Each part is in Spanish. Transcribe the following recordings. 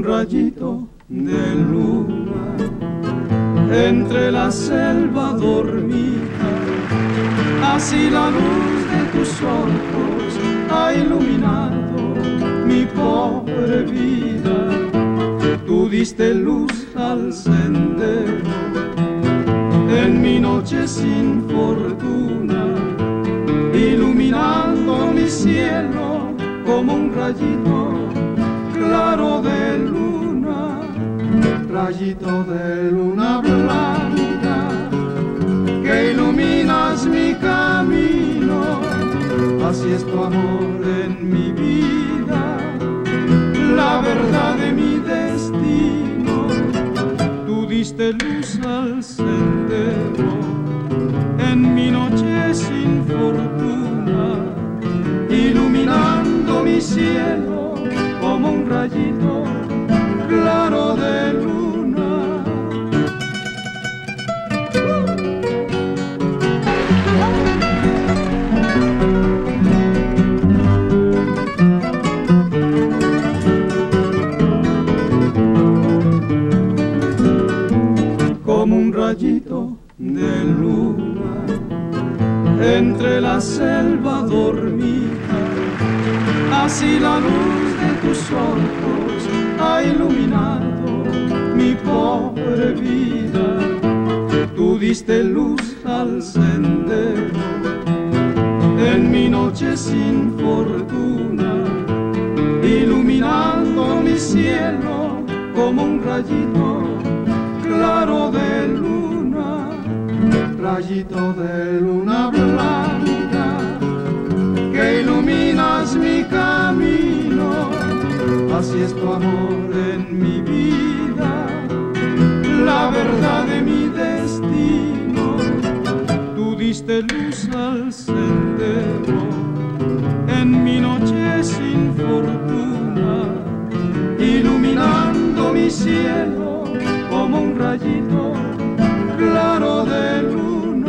rayito de luna entre la selva dormida. Así la luz de tus ojos ha iluminado mi pobre vida. Tú diste luz al sendero en mi noche sin fortuna, iluminando mi cielo como un rayito claro de luna, rayito de luna blanca que iluminas mi camino. Así es tu amor en mi vida, la verdad de mi destino. Tú diste luz al sendero en mi noche sin fortuna, iluminando mi cielo como un rayito claro de luna. Como un rayito de luna entre la selva dormida, así la luz de tus ojos ha iluminado mi pobre vida. Tú diste luz al sendero en mi noche sin fortuna, iluminando mi cielo como un rayito claro de luna, rayito de luna blanca que iluminas mi camino. Así es tu amor en mi vida, la verdad de mi destino. Tú diste luz al sendero en mi noche sin fortuna, iluminando mi cielo como un rayito claro de luna.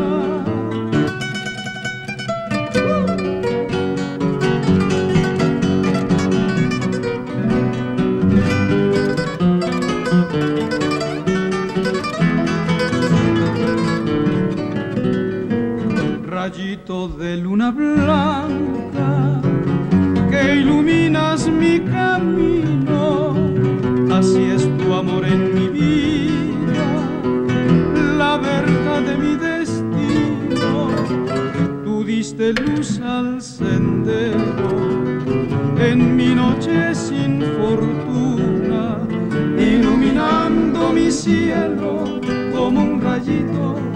Rayito de luna blanca que iluminas mi camino. Así es tu amor en mi vida, la verdad de mi destino. Tú diste luz al sendero en mi noche sin fortuna, iluminando mi cielo como un rayito